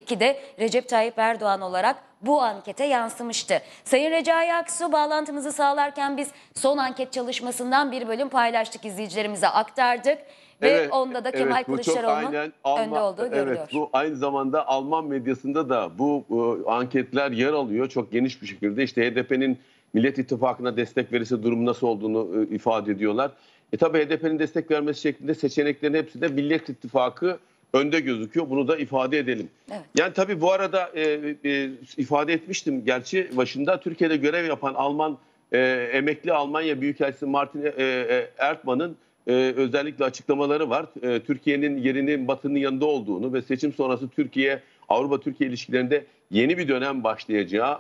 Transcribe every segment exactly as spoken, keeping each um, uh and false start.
tepki de Recep Tayyip Erdoğan olarak bu ankete yansımıştı. Sayın Recai Aksu, bağlantımızı sağlarken biz son anket çalışmasından bir bölüm paylaştık, izleyicilerimize aktardık. Ve Evet, onda da Kemal evet, bu çok Kılıçdaroğlu'nun aynen önde Alman, olduğu evet, görülüyor. bu aynı zamanda Alman medyasında da bu e, anketler yer alıyor çok geniş bir şekilde. İşte H D P'nin Millet İttifakı'na destek verirse durum nasıl olduğunu e, ifade ediyorlar. E tabi H D P'nin destek vermesi şeklinde seçeneklerin hepsi de Millet İttifakı önde gözüküyor. Bunu da ifade edelim. Evet. Yani tabii bu arada e, e, ifade etmiştim gerçi başında, Türkiye'de görev yapan Alman e, emekli Almanya Büyükelçisi Martin e, e, Erdmann'ın Ee, özellikle açıklamaları var. Ee, Türkiye'nin yerinin Batı'nın yanında olduğunu ve seçim sonrası Türkiye Avrupa-Türkiye ilişkilerinde yeni bir dönem başlayacağı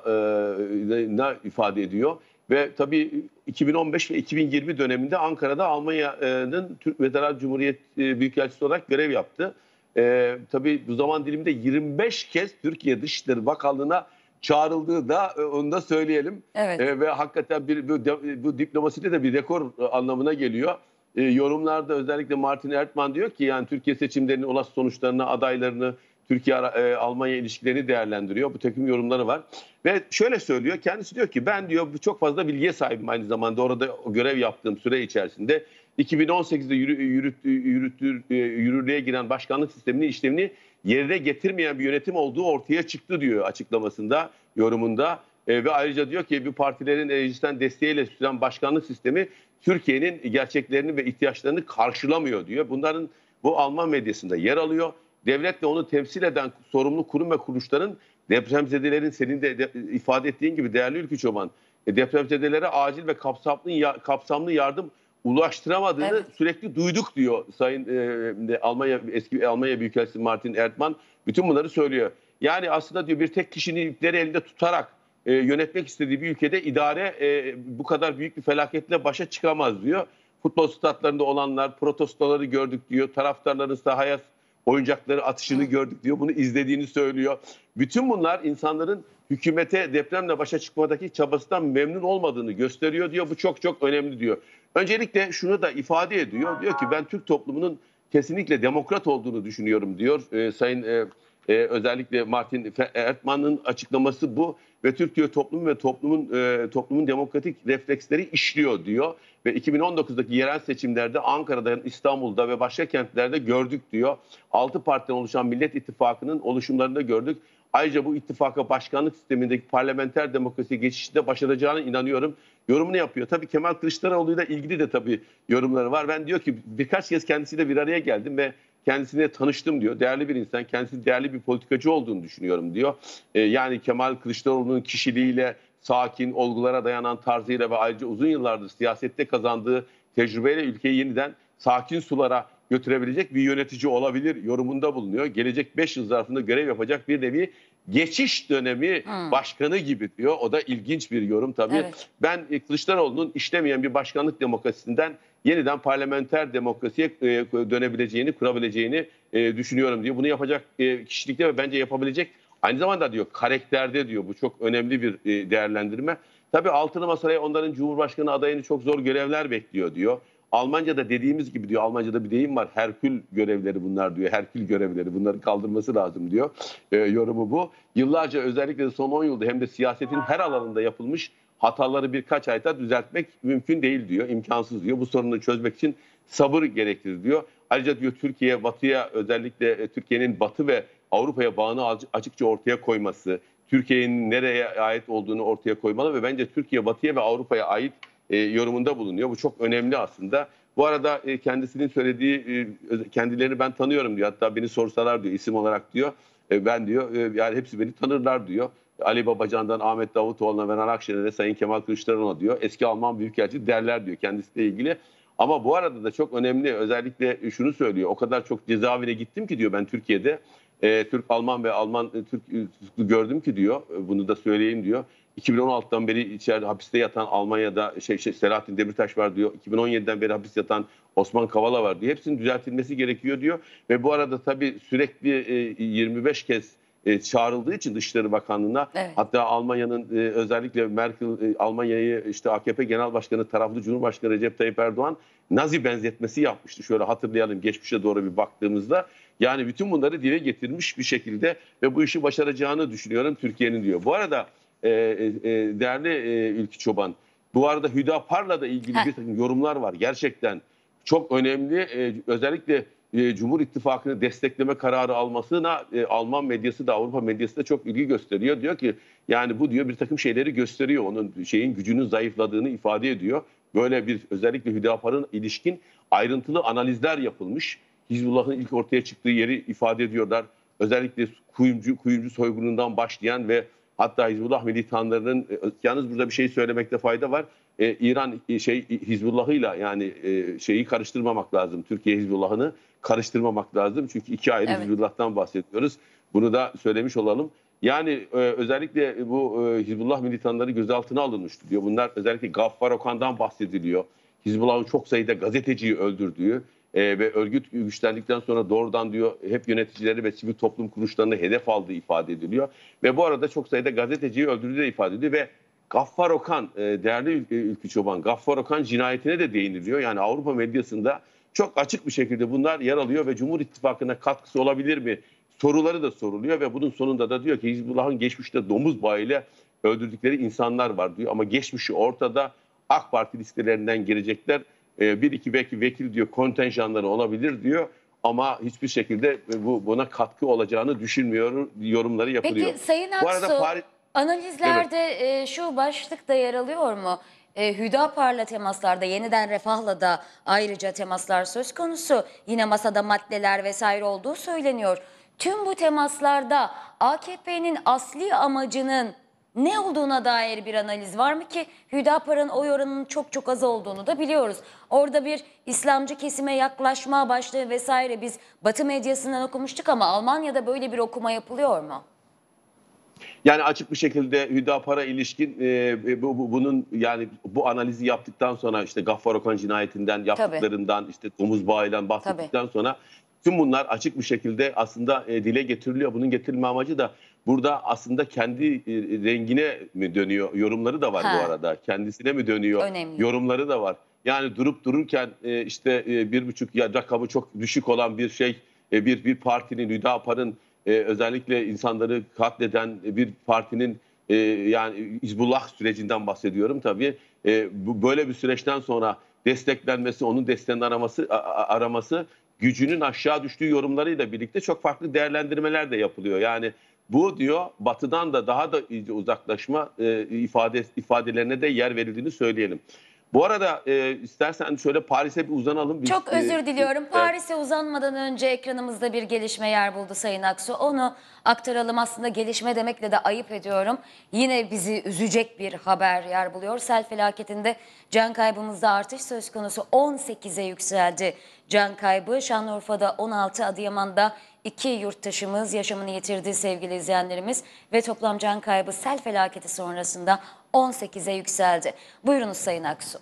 e, ifade ediyor. Ve tabii iki bin on beş ve iki bin yirmi döneminde Ankara'da Almanya'nın Türk Federal Cumhuriyet e, Büyükelçisi olarak görev yaptı. E, tabii bu zaman diliminde yirmi beş kez Türkiye Dışişleri Bakanlığı'na çağrıldığı da e, onu da söyleyelim. Evet. E, ve hakikaten bir, bu, bu diplomaside de bir rekor anlamına geliyor. E, yorumlarda özellikle Martin Erdmann diyor ki yani Türkiye seçimlerinin olası sonuçlarını, adaylarını, Türkiye-Almanya ilişkilerini değerlendiriyor. Bu takım yorumları var. Ve şöyle söylüyor, kendisi diyor ki ben diyor çok fazla bilgiye sahibim aynı zamanda orada görev yaptığım süre içerisinde. iki bin on sekizde yürü, yürüt, yürütür, yürürlüğe giren başkanlık sisteminin işlevini yerine getirmeyen bir yönetim olduğu ortaya çıktı diyor açıklamasında, yorumunda. E, ve ayrıca diyor ki bu partilerin meclisten desteğiyle süren başkanlık sistemi Türkiye'nin gerçeklerini ve ihtiyaçlarını karşılamıyor diyor. Bunların bu Alman medyasında yer alıyor. Devlet ve onu temsil eden sorumlu kurum ve kuruluşların depremzedelerin senin de, de ifade ettiğin gibi değerli Ülkü Çoban, e, depremzedelere acil ve kapsamlı, ya, kapsamlı yardım ulaştıramadığını evet. sürekli duyduk diyor Sayın e, Almanya eski Almanya Büyükelçisi Martin Erdmann. Bütün bunları söylüyor. Yani aslında diyor bir tek kişinin ipleri elinde tutarak e, yönetmek istediği bir ülkede idare e, bu kadar büyük bir felaketle başa çıkamaz diyor. Futbol statlarında olanlar, protestoları gördük diyor. Taraftarların sahaya oyuncakları atışını gördük diyor. Bunu izlediğini söylüyor. Bütün bunlar insanların hükümete depremle başa çıkmadaki çabasından memnun olmadığını gösteriyor diyor. Bu çok çok önemli diyor. Öncelikle şunu da ifade ediyor. Diyor ki ben Türk toplumunun kesinlikle demokrat olduğunu düşünüyorum diyor. Ee, Sayın e, e, özellikle Martin Erdmann'ın açıklaması bu. Ve Türkiye toplumu ve toplumun e, toplumun demokratik refleksleri işliyor diyor. Ve iki bin on dokuzdaki yerel seçimlerde Ankara'da, İstanbul'da ve başka kentlerde gördük diyor. Altı partiden oluşan Millet İttifakı'nın oluşumlarında gördük. Ayrıca bu ittifaka başkanlık sistemindeki parlamenter demokrasi geçişinde başaracağına inanıyorum. Yorumunu yapıyor. Tabii Kemal Kılıçdaroğlu'yla ilgili de tabii yorumları var. Ben diyor ki birkaç kez kendisiyle bir araya geldim ve kendisine tanıştım diyor. Değerli bir insan, kendisi değerli bir politikacı olduğunu düşünüyorum diyor. Ee, yani Kemal Kılıçdaroğlu'nun kişiliğiyle, sakin, olgulara dayanan tarzıyla ve ayrıca uzun yıllardır siyasette kazandığı tecrübeyle ülkeyi yeniden sakin sulara götürebilecek bir yönetici olabilir yorumunda bulunuyor. Gelecek beş yıl zarfında görev yapacak bir nevi geçiş dönemi hmm. başkanı gibi diyor. O da ilginç bir yorum tabii. Evet. Ben Kılıçdaroğlu'nun işlemeyen bir başkanlık demokrasisinden yeniden parlamenter demokrasiye dönebileceğini, kurabileceğini düşünüyorum diyor. Bunu yapacak kişilikte ve bence yapabilecek, aynı zamanda diyor karakterde diyor. Bu çok önemli bir değerlendirme. Tabii altılı masaya onların Cumhurbaşkanı adayını çok zor görevler bekliyor diyor. Almanca'da dediğimiz gibi diyor, Almanca'da bir deyim var. Herkül görevleri bunlar diyor. Herkül görevleri, bunları kaldırması lazım diyor. E, yorumu bu. Yıllarca özellikle de son on yılda hem de siyasetin her alanında yapılmış hataları birkaç ayda düzeltmek mümkün değil diyor. İmkansız diyor. Bu sorunu çözmek için sabır gerektirir diyor. Ayrıca diyor Türkiye batıya, özellikle Türkiye'nin batı ve Avrupa'ya bağını açıkça ortaya koyması, Türkiye'nin nereye ait olduğunu ortaya koymalı ve bence Türkiye batıya ve Avrupa'ya ait e, yorumunda bulunuyor. Bu çok önemli aslında. Bu arada e, kendisinin söylediği, e, kendilerini ben tanıyorum diyor. Hatta beni sorsalar diyor isim olarak diyor. E, ben diyor e, yani hepsi beni tanırlar diyor. Ali Babacan'dan Ahmet Davutoğlu'na, Meral Akşener'e, Sayın Kemal Kılıçdaroğlu'na diyor. Eski Alman Büyükelçi derler diyor kendisiyle ilgili. Ama bu arada da çok önemli, özellikle şunu söylüyor. O kadar çok cezaevine gittim ki diyor ben Türkiye'de. E, Türk, Alman ve Alman e, Türk e, gördüm ki diyor. E, bunu da söyleyeyim diyor. iki bin on altıdan beri içeride hapiste yatan Almanya'da şey, şey Selahattin Demirtaş var diyor. iki bin on yediden beri hapis yatan Osman Kavala var diyor. Hepsinin düzeltilmesi gerekiyor diyor. Ve bu arada tabii sürekli e, yirmi beş kez e, çağrıldığı için Dışişleri Bakanlığı'na, evet. Hatta Almanya'nın e, özellikle Merkel, e, Almanya'yı işte A K P Genel Başkanı taraflı Cumhurbaşkanı Recep Tayyip Erdoğan Nazi benzetmesi yapmıştı. Şöyle hatırlayalım, geçmişe doğru bir baktığımızda. Yani bütün bunları dile getirmiş bir şekilde ve bu işi başaracağını düşünüyorum Türkiye'nin diyor. Bu arada e, e, değerli e, Ülkü Çoban, bu arada Hüdapar'la da ilgili Heh. bir takım yorumlar var. Gerçekten çok önemli. E, özellikle e, Cumhur İttifakı'nı destekleme kararı almasına e, Alman medyası da Avrupa medyası da çok ilgi gösteriyor. Diyor ki yani bu diyor bir takım şeyleri gösteriyor. Onun şeyin gücünün zayıfladığını ifade ediyor. Böyle bir özellikle Hüdapar'ın ilişkin ayrıntılı analizler yapılmış. Hizbullah'ın ilk ortaya çıktığı yeri ifade ediyorlar. Özellikle kuyumcu, kuyumcu soygunundan başlayan ve hatta Hizbullah militanlarının, yalnız burada bir şey söylemekte fayda var. Ee, İran şey Hizbullah'ıyla yani e, şeyi karıştırmamak lazım. Türkiye Hizbullah'ını karıştırmamak lazım. Çünkü iki ayrı Evet. Hizbullah'tan bahsediyoruz. Bunu da söylemiş olalım. Yani e, özellikle bu e, Hizbullah militanları gözaltına alınmıştı diyor. Bunlar özellikle Gaffar Okan'dan bahsediliyor. Hizbullah'ın çok sayıda gazeteciyi öldürdüğü e, ve örgüt güçlendikten sonra doğrudan diyor hep yöneticileri ve sivil toplum kuruluşlarını hedef aldığı ifade ediliyor. Ve bu arada çok sayıda gazeteciyi öldürdüğü de ifade ediliyor ve Gaffar Okan, e, değerli Ülkü Çoban, Gaffar Okan cinayetine de değiniliyor. Yani Avrupa medyasında çok açık bir şekilde bunlar yer alıyor ve Cumhur İttifakı'na katkısı olabilir mi soruları da soruluyor ve bunun sonunda da diyor ki Hizbullah'ın geçmişte domuz bağıyla öldürdükleri insanlar var diyor. Ama geçmişi ortada, AK Parti listelerinden gelecekler. Bir iki belki vekil diyor kontenjanları olabilir diyor. Ama hiçbir şekilde bu buna katkı olacağını düşünmüyor yorumları yapılıyor. Peki Sayın Bu arada Aksu, Paris... analizlerde e, şu başlık da yer alıyor mu? E, Hüdapar'la temaslarda, yeniden Refah'la da ayrıca temaslar söz konusu. Yine masada maddeler vesaire olduğu söyleniyor. Tüm bu temaslarda A K P'nin asli amacının ne olduğuna dair bir analiz var mı ki Hüdapar'ın oy oranının çok çok az olduğunu da biliyoruz. Orada bir İslamcı kesime yaklaşma başlığı vesaire biz Batı medyasından okumuştuk ama Almanya'da böyle bir okuma yapılıyor mu? Yani açık bir şekilde Hüdapar'a ilişkin e, bu, bu, bunun yani bu analizi yaptıktan sonra işte Gaffar Okan cinayetinden yaptıklarından Tabii. işte domuz bağıyla bahsettikten Tabii. sonra tüm bunlar açık bir şekilde aslında e, dile getiriliyor. Bunun getirilme amacı da burada aslında kendi e, rengine mi dönüyor yorumları da var ha. bu arada. Kendisine mi dönüyor Önemli. yorumları da var. Yani durup dururken e, işte e, bir buçuk ya rakamı çok düşük olan bir şey e, bir bir partinin Hüdapar'ın Ee, özellikle insanları katleden bir partinin e, yani Hizbullah sürecinden bahsediyorum tabii. E, bu böyle bir süreçten sonra desteklenmesi, onun desteğini araması araması gücünün aşağı düştüğü yorumlarıyla birlikte çok farklı değerlendirmeler de yapılıyor. Yani bu diyor Batı'dan da daha da iyice uzaklaşma e, ifade ifadelerine de yer verildiğini söyleyelim. Bu arada e, istersen şöyle Paris'e bir uzanalım. Biz, Çok özür diliyorum. E, Paris'e uzanmadan önce ekranımızda bir gelişme yer buldu Sayın Aksu. Onu aktaralım. Aslında gelişme demekle de ayıp ediyorum. Yine bizi üzecek bir haber yer buluyor. Sel felaketinde can kaybımızda artış söz konusu. on sekize yükseldi can kaybı. Şanlıurfa'da on altı, Adıyaman'da iki yurttaşımız yaşamını yitirdi sevgili izleyenlerimiz. Ve toplam can kaybı sel felaketi sonrasında on sekize yükseldi. Buyurunuz Sayın Aksu.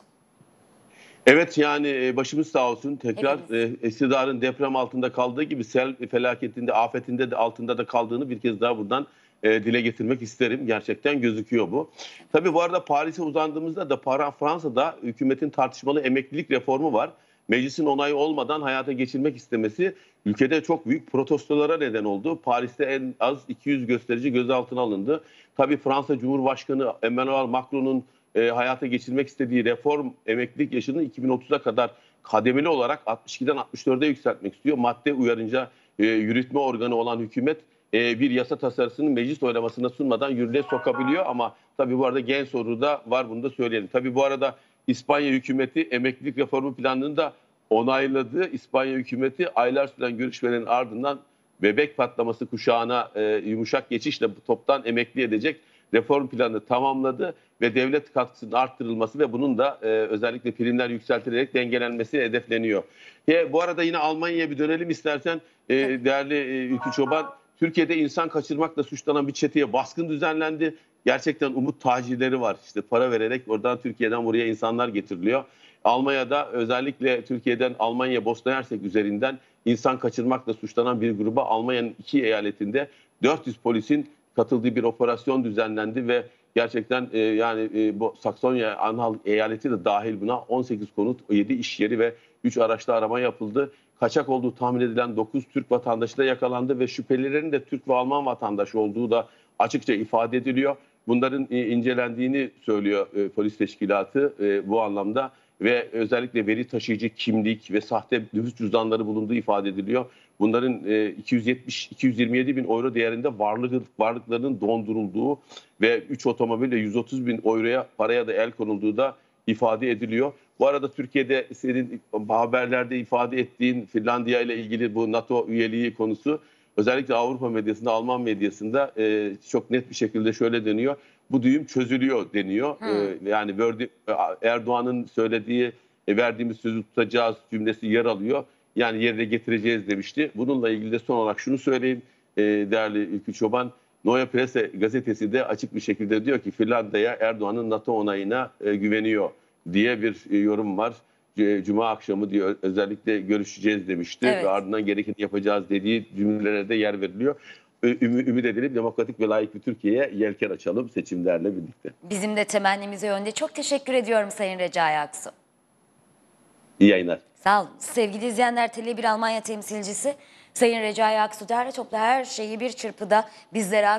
Evet yani başımız sağ olsun. Tekrar e, iktidarın deprem altında kaldığı gibi sel felaketinde, afetinde de altında da kaldığını bir kez daha buradan e, dile getirmek isterim. Gerçekten gözüküyor bu. Tabii bu arada Paris'e uzandığımızda da Fransa'da hükümetin tartışmalı emeklilik reformu var. Meclisin onayı olmadan hayata geçirmek istemesi ülkede çok büyük protestolara neden oldu. Paris'te en az iki yüz gösterici gözaltına alındı. Tabii Fransa Cumhurbaşkanı Emmanuel Macron'un E, hayata geçirmek istediği reform emeklilik yaşını iki bin otuza kadar kademeli olarak altmış ikiden altmış dörde yükseltmek istiyor. Madde uyarınca e, yürütme organı olan hükümet e, bir yasa tasarısını meclis oylamasına sunmadan yürürlüğe sokabiliyor. Ama tabii bu arada gen soru da var, bunu da söyleyelim. Tabii bu arada İspanya hükümeti emeklilik reformu planını da onayladı. İspanya hükümeti aylar süren görüşmelerin ardından bebek patlaması kuşağına e, yumuşak geçişle toptan emekli edecek reform planını tamamladı ve devlet katkısının arttırılması ve bunun da e, özellikle primler yükseltilerek dengelenmesi hedefleniyor. E, bu arada yine Almanya'ya bir dönelim istersen e, değerli e, Ülkü Çoban. Türkiye'de insan kaçırmakla suçlanan bir çeteye baskın düzenlendi. Gerçekten umut tacirleri var. İşte para vererek oradan Türkiye'den buraya insanlar getiriliyor. Almanya'da özellikle Türkiye'den Almanya, Bosna Hersek üzerinden insan kaçırmakla suçlanan bir gruba Almanya'nın iki eyaletinde dört yüz polisin katıldığı bir operasyon düzenlendi ve gerçekten e, yani e, bu Saksonya Anhalt eyaleti de dahil buna on sekiz konut, yedi iş yeri ve üç araçlı arama yapıldı. kaçak olduğu tahmin edilen dokuz Türk vatandaşı da yakalandı ve şüphelilerin de Türk ve Alman vatandaşı olduğu da açıkça ifade ediliyor. Bunların e, incelendiğini söylüyor e, polis teşkilatı e, bu anlamda ve özellikle veri taşıyıcı kimlik ve sahte nüfus cüzdanları bulunduğu ifade ediliyor. Bunların e, iki yüz yetmiş iki yüz yirmi yedi bin euro değerinde varlık, varlıklarının dondurulduğu ve üç otomobil ve yüz otuz bin euroya paraya da el konulduğu da ifade ediliyor. Bu arada Türkiye'de senin haberlerde ifade ettiğin Finlandiya ile ilgili bu NATO üyeliği konusu özellikle Avrupa medyasında, Alman medyasında e, çok net bir şekilde şöyle deniyor. Bu düğüm çözülüyor deniyor. E, yani Erdoğan'ın söylediği e, verdiğimiz sözü tutacağız cümlesi yer alıyor. Yani yerine getireceğiz demişti. Bununla ilgili de son olarak şunu söyleyeyim e, değerli Ülkü Çoban. Neue Presse gazetesi de açık bir şekilde diyor ki Finlandiya Erdoğan'ın NATO onayına e, güveniyor diye bir e, yorum var. C- Cuma akşamı diyor özellikle görüşeceğiz demişti Evet. ve ardından gerekeni yapacağız dediği cümlelere de yer veriliyor. Ü- ümü- ümit edelim demokratik ve layık bir Türkiye'ye yelken açalım seçimlerle birlikte. Bizim de temennimiz o yönde. Çok teşekkür ediyorum Sayın Recai Aksu. İyi yayınlar. Sağ olun. Sevgili izleyenler, Tele bir Almanya temsilcisi Sayın Recai Aksu derli topla her şeyi bir çırpıda bizlere